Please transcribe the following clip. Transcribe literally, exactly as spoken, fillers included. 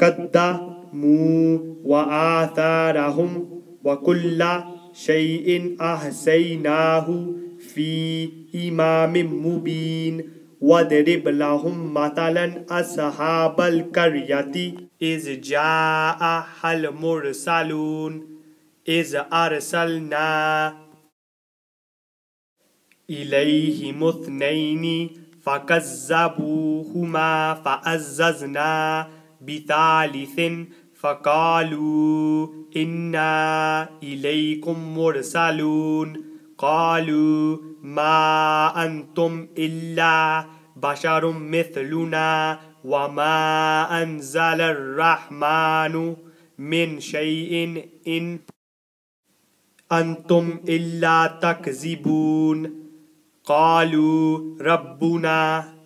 قدموا وآثارهم وكل شيء أحصيناه في إمام مبين واضرب لهم مثلا أصحاب القرية إذ جاءها المرسلون إذ أرسلنا إليهم اثنين فكذبوهما فعززنا بثالث فقالوا إنا إليكم مرسلون قالوا ما أنتم إلا بشر مثلنا وما أنزل الرحمن من شيء إن أنتم إلا تكذبون قالوا ربنا